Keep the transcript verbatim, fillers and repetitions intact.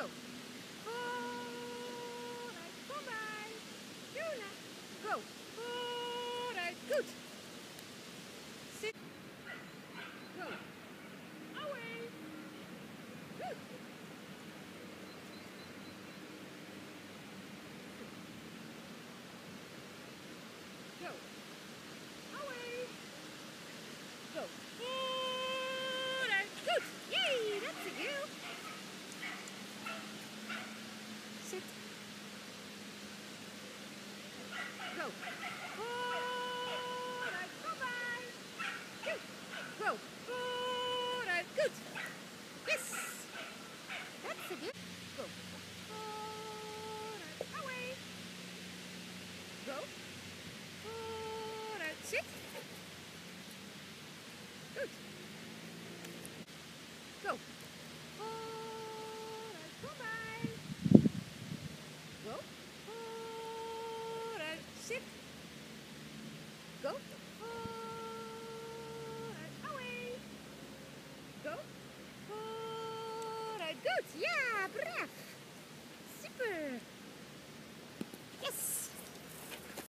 Go. Vooruit, kom bij. Juna. Go. Vooruit, goed. Sit. Go. Away. Good. Go. Away. Go. Vooruit, goed. Yay, that's a you. Sit. Go. Vooruit, kom bij. Goed. Go. Vooruit, goed. Yes. That's a good. Go. Vooruit, away. Go. Vooruit, sit. Goed. Go. Vooruit, kom bij. Go. Vooruit, sit. Go.